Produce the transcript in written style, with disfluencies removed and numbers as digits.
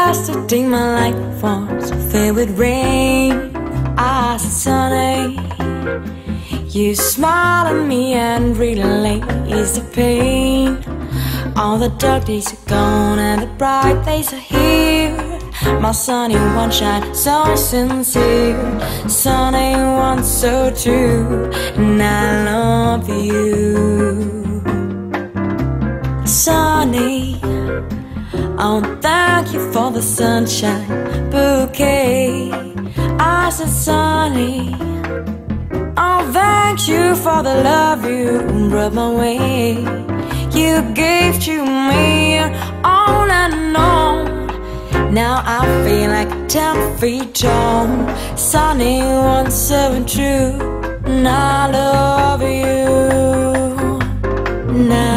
Yesterday my life was filled with rain. I said, Sunny, you smiled at me and really eased the pain. All the dark days are gone and the bright days are here. My sunny one shine so sincere, sunny one so true, and I love you. Sunny, oh, thank you for the sunshine bouquet. I said, Sunny, oh, thank you for the love you brought my way. You gave to me on and on. Now I feel like 10 feet tall. Sunny, one so true, and I love you now.